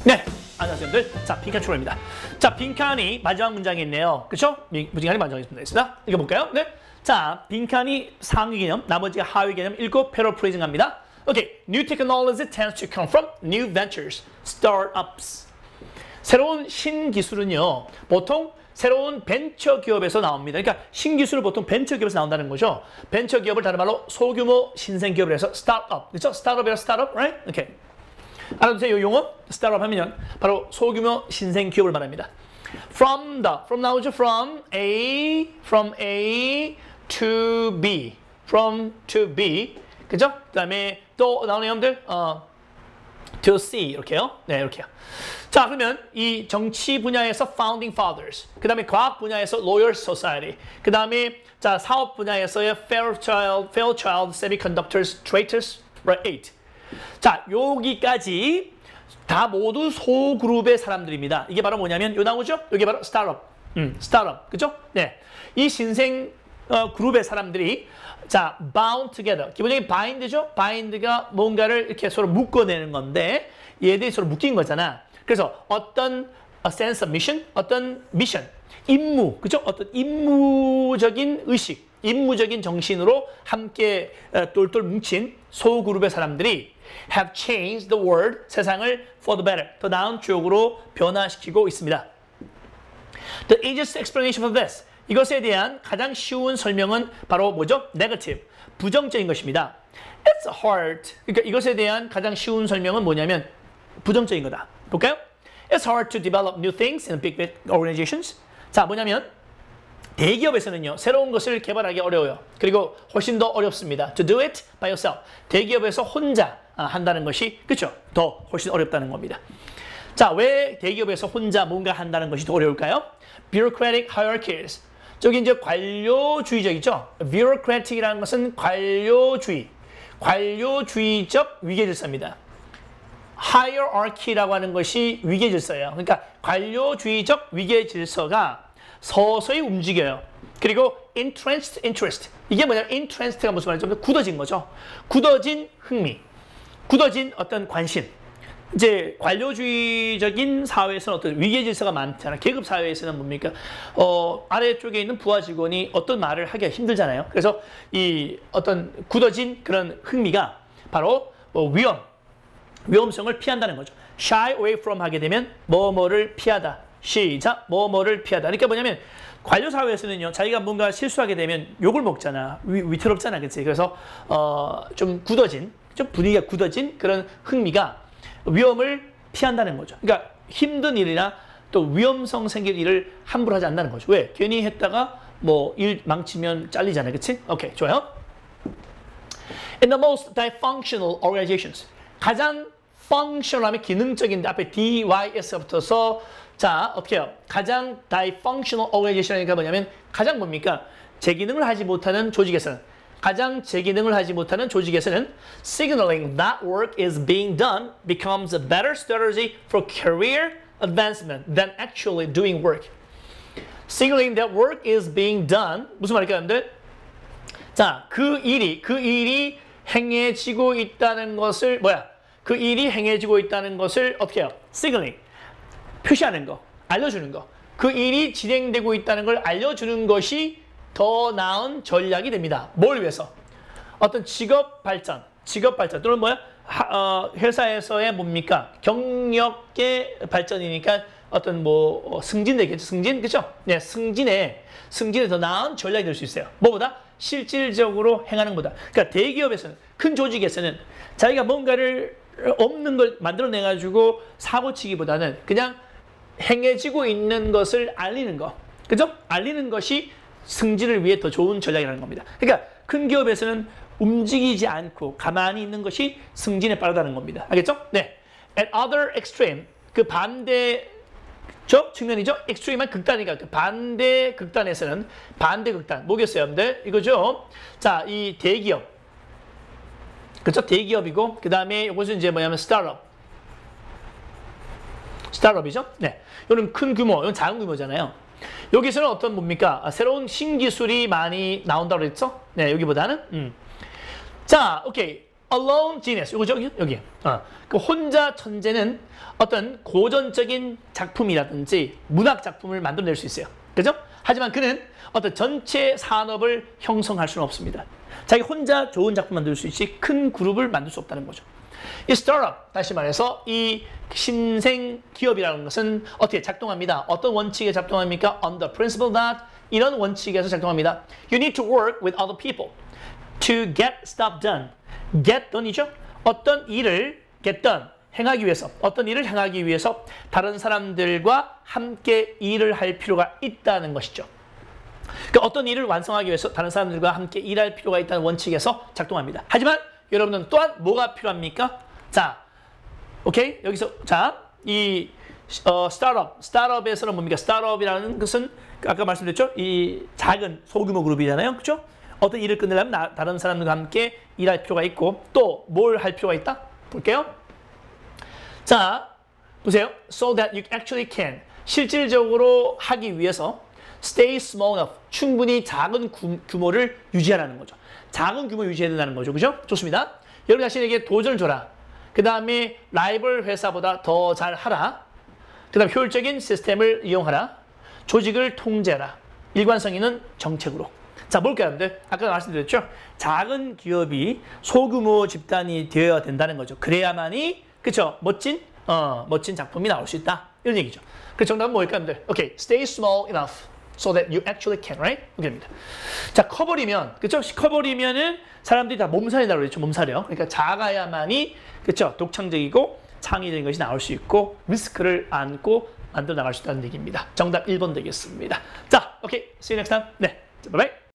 네, 안녕하세요. 자, 빈칸 출발입니다. 자, 빈칸이 마지막 문장에 있네요. 그렇죠? 빈칸이 마지막에 있습니다. 읽어볼까요? 네. 자, 빈칸이 상위 개념, 나머지가 하위 개념 읽고 패러프레이징 합니다. 오케이. New technology tends to come from new ventures, startups. 새로운 신기술은요, 보통 새로운 벤처 기업에서 나옵니다. 그러니까 신기술은 보통 벤처 기업에서 나온다는 거죠. 벤처 기업을 다른 말로 소규모 신생 기업을 해서 스타트업. 그렇죠? 스타트업이라 스타트업, right? 오케이. 알아두세요. 이 용어 스타트업 하면 바로 소규모 신생 기업을 말합니다. From 나오죠. From A to B. From to B. 그죠? 그다음에 또 나오는 여러분들 to C 이렇게요. 네, 이렇게요. 자, 그러면 이 정치 분야에서 founding fathers, 그다음에 과학 분야에서 Loyal Society, 그다음에 자 사업 분야에서의 Fairchild Semiconductors Traitors, right? 8. 자, 여기까지 다 모두 소그룹의 사람들입니다. 이게 바로 뭐냐면 요 나오죠? 이게 바로 스타트업. 스타트업. 그죠? 네. 이 신생 그룹의 사람들이 자, bound together. 기본적인 bind죠? bind가 뭔가를 이렇게 서로 묶어내는 건데 얘들이 서로 묶인 거잖아. 그래서 어떤 sense of mission, 어떤 미션, 임무, 그죠? 어떤 임무적인 의식, 임무적인 정신으로 함께 똘똘 뭉친 소그룹의 사람들이 have changed the world, 세상을 for the better, 더 나은 쪽으로 변화시키고 있습니다. The easiest explanation of this, 이것에 대한 가장 쉬운 설명은 바로 뭐죠? Negative, 부정적인 것입니다. It's hard, 그러니까 이것에 대한 가장 쉬운 설명은 뭐냐면 부정적인 거다. 볼까요? It's hard to develop new things in big organizations. 자, 뭐냐면 대기업에서는요, 새로운 것을 개발하기 어려워요. 그리고 훨씬 더 어렵습니다. To do it by yourself. 대기업에서 혼자 한다는 것이, 그렇죠? 더 훨씬 어렵다는 겁니다. 자, 왜 대기업에서 혼자 뭔가 한다는 것이 더 어려울까요? Bureaucratic hierarchies. 저기 이제 관료주의적이죠? Bureaucratic이라는 것은 관료주의적 위계질서입니다. hierarchy라고 하는 것이 위계질서예요. 그러니까 관료주의적 위계질서가 서서히 움직여요. 그리고 entrenched interest. 이게 뭐냐면 entrenced가 무슨 말이죠? 굳어진 거죠. 굳어진 흥미, 굳어진 어떤 관심. 이제 관료주의적인 사회에서는 어떤 위계질서가 많잖아요. 계급 사회에서는 뭡니까? 아래쪽에 있는 부하 직원이 어떤 말을 하기가 힘들잖아요. 그래서 이 어떤 굳어진 그런 흥미가 바로 위험성을 피한다는 거죠. shy away from 하게 되면 뭐뭐를 피하다. 시작, 뭐뭐를 피하다. 그러니까 뭐냐면 관료 사회에서는요, 자기가 뭔가 실수하게 되면 욕을 먹잖아. 위태롭잖아, 그렇지? 그래서 좀 굳어진, 좀 분위기가 굳어진 그런 흥미가 위험을 피한다는 거죠. 그러니까 힘든 일이나 또 위험성 생길 일을 함부로 하지 않는다는 거죠. 왜? 괜히 했다가 뭐 일 망치면 잘리잖아요, 그렇지? 오케이, 좋아요. In the most dysfunctional organizations, 가장 functional하면 기능적인데 앞에 DYS가 붙어서 자, 어떻게 해요? 가장 dysfunctional organization이니까 뭐냐면 가장 뭡니까? 제 기능을 하지 못하는 조직에서는 signaling that work is being done becomes a better strategy for career advancement than actually doing work. Signaling that work is being done 무슨 말일까요, 여러분들? 자, 그 일이 행해지고 있다는 것을 그 일이 행해지고 있다는 것을 어떻게 해요? signaling. 표시하는 거, 알려주는 거. 그 일이 진행되고 있다는 걸 알려주는 것이 더 나은 전략이 됩니다. 뭘 위해서? 어떤 직업 발전 또는 뭐야? 회사에서의 뭡니까? 경력의 발전이니까 어떤 뭐 승진 되겠죠? 승진, 그죠? 네, 승진에 더 나은 전략이 될 수 있어요. 뭐보다? 실질적으로 행하는 것보다. 그러니까 대기업에서는, 큰 조직에서는 자기가 뭔가를 없는 걸 만들어내가지고 사고치기보다는 그냥 행해지고 있는 것을 알리는 거. 그죠? 알리는 것이 승진을 위해 더 좋은 전략이라는 겁니다. 그러니까 큰 기업에서는 움직이지 않고 가만히 있는 것이 승진에 빠르다는 겁니다. 알겠죠? 네. At other extreme, 그 반대 측면이죠? extreme은 극단이니까 그 반대 극단에서는 뭐겠어요, 여러분들? 이거죠? 자, 이 대기업. 그렇죠? 대기업이고 그 다음에 이것은 이제 뭐냐면 스타트업이죠? 네. 이건 큰 규모, 이건 작은 규모잖아요. 여기서는 어떤 뭡니까? 새로운 신기술이 많이 나온다고 그랬죠? 네, 여기보다는. 자, 오케이. alone genius. 요거죠, 여기. 그 혼자 천재는 어떤 고전적인 작품이라든지 문학 작품을 만들어낼 수 있어요. 그죠? 하지만 그는 어떤 전체 산업을 형성할 수는 없습니다. 자기 혼자 좋은 작품 만들 수 있지 큰 그룹을 만들 수 없다는 거죠. 이 스타트업, 다시 말해서 이 신생 기업이라는 것은 어떻게 작동합니다. 어떤 원칙에 작동합니까? On the principle that 이런 원칙에서 작동합니다. You need to work with other people to get stuff done. get done이죠? 어떤 일을 get done, 행하기 위해서, 어떤 일을 행하기 위해서 다른 사람들과 함께 일을 할 필요가 있다는 것이죠. 그러니까 어떤 일을 완성하기 위해서 다른 사람들과 함께 일할 필요가 있다는 원칙에서 작동합니다. 하지만 여러분은 또한 뭐가 필요합니까? 자, 오케이? 여기서 자, 이 스타트업에서는 뭡니까? 스타트업이라는 것은 아까 말씀드렸죠? 이 작은 소규모 그룹이잖아요. 그렇죠? 어떤 일을 끝내려면 다른 사람들과 함께 일할 필요가 있고 또 뭘 할 필요가 있다? 볼게요. 자, 보세요. So that you actually can. 실질적으로 하기 위해서 stay small enough. 충분히 작은 규모를 유지하라는 거죠. 작은 규모 유지해야 된다는 거죠. 그죠? 좋습니다. 여러분 자신에게 도전을 줘라. 그 다음에 라이벌 회사보다 더 잘하라. 그 다음 효율적인 시스템을 이용하라. 조직을 통제하라. 일관성 있는 정책으로. 자, 뭘까요, 여러분들? 아까 말씀드렸죠? 작은 기업이 소규모 집단이 되어야 된다는 거죠. 그래야만이, 그쵸? 멋진 작품이 나올 수 있다. 이런 얘기죠. 그래서 정답은 뭘까요, 여러분들? 오케이. Stay small enough so that you actually can, right? 이렇게입니다. 자, 커버리면, 그쵸? 커버리면은 사람들이 다 몸살이라고 그랬죠. 몸살이요. 그러니까 작아야만이, 그쵸? 독창적이고 창의적인 것이 나올 수 있고 리스크를 안고 만들어 나갈 수 있다는 얘기입니다. 정답 1번 되겠습니다. 자, 오케이. See you next time. 네. 바이바이.